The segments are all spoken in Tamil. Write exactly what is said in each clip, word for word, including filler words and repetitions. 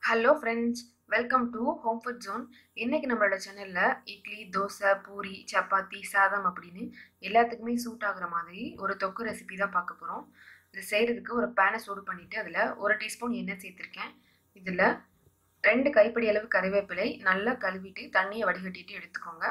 Hello friends, welcome to home food zone. இன்னைக்கு நம்மளோட சேனல்ல இட்லி, தோசை, பூரி, சப்பாத்தி, சாதம் அப்படின்னு எல்லாத்துக்குமே சூட் ஆகுற மாதிரி ஒரு தொக்கு ரெசிபி தான் பார்க்க போகிறோம். இது செய்கிறதுக்கு ஒரு பேனை சூடு பண்ணிவிட்டு அதில் ஒரு டீஸ்பூன் எண்ணெய் சேர்த்துருக்கேன். இதில் ரெண்டு கைப்பிடி அளவு கறிவேப்பிலை நல்லா கழுவிட்டு தண்ணியை வடிகட்டிட்டு எடுத்துக்கோங்க.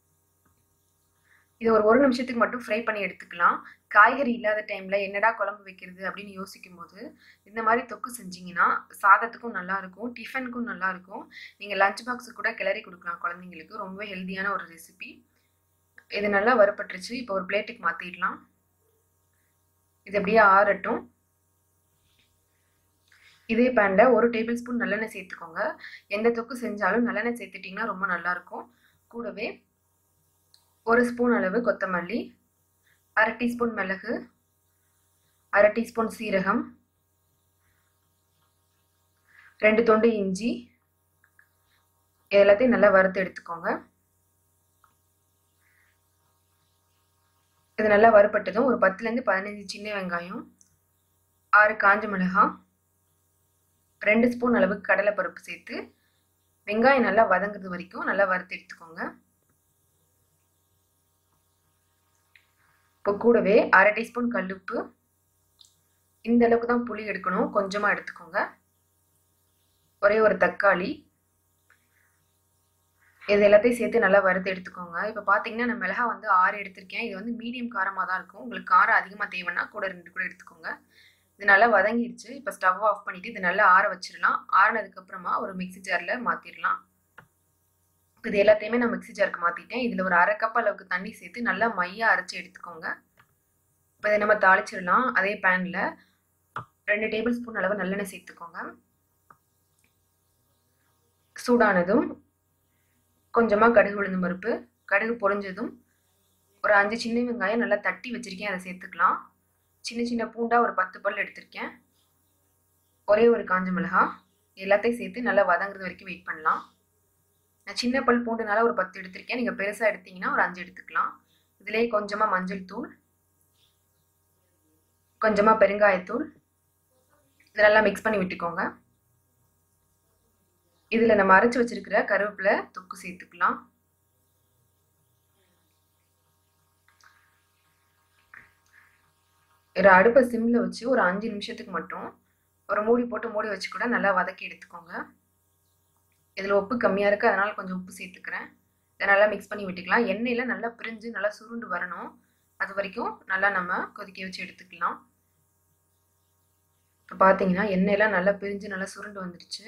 இது ஒரு ஒரு நிமிஷத்துக்கு மட்டும் ஃப்ரை பண்ணி எடுத்துக்கலாம். காய்கறி இல்லாத டைமில் என்னடா குழம்பு வைக்கிறது அப்படின்னு யோசிக்கும் போது இந்த மாதிரி தொக்கு செஞ்சிங்கன்னா சாதத்துக்கும் நல்லாயிருக்கும், டிஃபனுக்கும் நல்லாயிருக்கும். நீங்கள் லஞ்ச் பாக்ஸுக்கு கூட கிளறி கொடுக்கலாம் குழந்தைங்களுக்கு. ரொம்ப ஹெல்த்தியான ஒரு ரெசிபி. இது நல்லா வறுபட்டுருச்சு. இப்போ ஒரு பிளேட்டுக்கு மாற்றிடலாம். இது அப்படியே ஆறட்டும். இதே பேனில் ஒரு டேபிள் ஸ்பூன் நல்லெண்ணெய் சேர்த்துக்கோங்க. எந்த தொக்கு செஞ்சாலும் நல்லெண்ணெய் சேர்த்துட்டிங்கன்னா ரொம்ப நல்லாயிருக்கும். கூடவே ஒரு ஸ்பூன் அளவு கொத்தமல்லி, அரை டீஸ்பூன் மிளகு, அரை டீஸ்பூன் சீரகம், ரெண்டு துண்டு இஞ்சி, எல்லாத்தையும் நல்லா வறுத்து எடுத்துக்கோங்க. இது நல்லா வறுபட்டதும் ஒரு பத்துலேருந்து பதினஞ்சு சின்ன வெங்காயம், ஆறு காஞ்ச மிளகாய், ரெண்டு ஸ்பூன் அளவுக்கு கடலைப்பருப்பு சேர்த்து வெங்காயம் நல்லா வதங்குறது வரைக்கும் நல்லா வறுத்து எடுத்துக்கோங்க. இப்போ கூடவே அரை டீஸ்பூன் கல்லுப்பு, இந்த அளவுக்கு தான் புளி எடுக்கணும், கொஞ்சமாக எடுத்துக்கோங்க. ஒரே ஒரு தக்காளி, இது எல்லாத்தையும் சேர்த்து நல்லா வறுத்து எடுத்துக்கோங்க. இப்போ பார்த்தீங்கன்னா நான் மிளகா வந்து ஆறு எடுத்திருக்கேன். இது வந்து மீடியம் காரமாக தான் இருக்கும். உங்களுக்கு காரம் அதிகமாக தேவைன்னா கூட ரெண்டு கூட எடுத்துக்கோங்க. இது நல்லா வதங்கிடுச்சு. இப்போ ஸ்டவ் ஆஃப் பண்ணிவிட்டு இது நல்லா ஆற வச்சிடலாம். ஆறினதுக்கப்புறமா ஒரு மிக்சி ஜாரில் மாற்றிடலாம். இது எல்லாத்தையுமே நான் மிக்சி ஜாருக்கு மாற்றிட்டேன். இதில் ஒரு அரை கப் அளவுக்கு தண்ணி சேர்த்து நல்லா மையாக அரைச்சி எடுத்துக்கோங்க. இப்போ இதை நம்ம தாளிச்சிடலாம். அதே பேனில் ரெண்டு டேபிள் ஸ்பூன் அளவு நல்லெண்ணெய் சேர்த்துக்கோங்க. சூடானதும் கொஞ்சமாக கடுகு உளுந்தம் பருப்பு, கடுகு பொரிஞ்சதும் ஒரு அஞ்சு சின்ன வெங்காயம் நல்லா தட்டி வச்சுருக்கேன், அதை சேர்த்துக்கலாம். சின்ன சின்ன பூண்டாக ஒரு பத்து பல் எடுத்திருக்கேன். ஒரே ஒரு காஞ்ச மிளகாய், எல்லாத்தையும் சேர்த்து நல்லா வதங்குறது வரைக்கும் வெயிட் பண்ணலாம். நான் சின்ன பல் பூண்டுனால ஒரு பத்து எடுத்திருக்கேன். நீங்கள் பெருசாக எடுத்தீங்கன்னா ஒரு அஞ்சு எடுத்துக்கலாம். இதுலேயே கொஞ்சமாக மஞ்சள் தூள், கொஞ்சமாக பெருங்காயத்தூள், இதெல்லாம் மிக்ஸ் பண்ணி விட்டுக்கோங்க. இதில் நம்ம அரைச்சி வச்சிருக்கிற கருவேப்பிலை தொக்கு சேர்த்துக்கலாம். ஒரு அடுப்பை சிம்மில் வச்சு ஒரு அஞ்சு நிமிஷத்துக்கு மட்டும் ஒரு மூடி போட்டு மூடி வச்சு கூட நல்லா வதக்கி எடுத்துக்கோங்க. இதில் உப்பு கம்மியாக இருக்குது, அதனால் கொஞ்சம் உப்பு சேர்த்துக்கிறேன். இதை நல்லா மிக்ஸ் பண்ணி விட்டுக்கலாம். எண்ணெயில் நல்லா பிரிஞ்சு நல்லா சுருண்டு வரணும். அது வரைக்கும் நல்லா நம்ம கொதிக்க வச்சு எடுத்துக்கலாம். இப்போ பார்த்தீங்கன்னா எண்ணெயெல்லாம் நல்லா பிரிஞ்சு நல்லா சுருண்டு வந்துடுச்சு.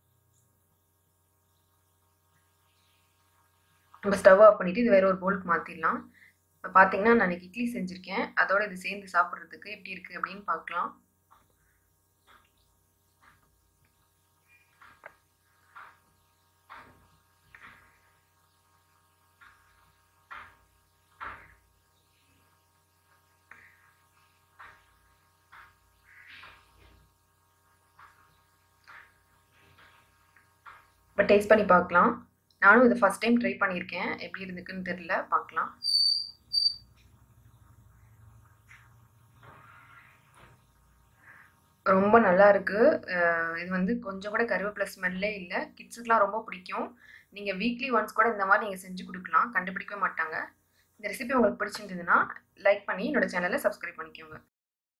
நம்ம ஸ்டவ் ஆஃப் பண்ணிவிட்டு இது வேறு ஒரு பவுலுக்கு மாற்றிடலாம். இப்போ பார்த்தீங்கன்னா நான் இன்றைக்கி இட்லி செஞ்சுருக்கேன். அதோட இது சேர்ந்து சாப்பிட்றதுக்கு எப்படி இருக்குது அப்படின்னு பார்க்கலாம். இப்போ டேஸ்ட் பண்ணி பார்க்கலாம். நானும் இது ஃபஸ்ட் டைம் ட்ரை பண்ணியிருக்கேன். எப்படி இருந்துக்குன்னு தெரியல, பார்க்கலாம். ரொம்ப நல்லா இருக்குது. இது வந்து கொஞ்சம் கூட கருவேப்பிலை ஸ்மெல்லே இல்லை. கிட்ஸுக்கெலாம் ரொம்ப பிடிக்கும். நீங்கள் வீக்லி ஒன்ஸ் கூட இந்த மாதிரி நீங்கள் செஞ்சு கொடுக்கலாம், கண்டுபிடிக்கவே மாட்டாங்க. இந்த ரெசிபி உங்களுக்கு பிடிச்சிருந்ததுன்னா லைக் பண்ணி என்னோட சேனலை சப்ஸ்கிரைப் பண்ணிக்கோங்க.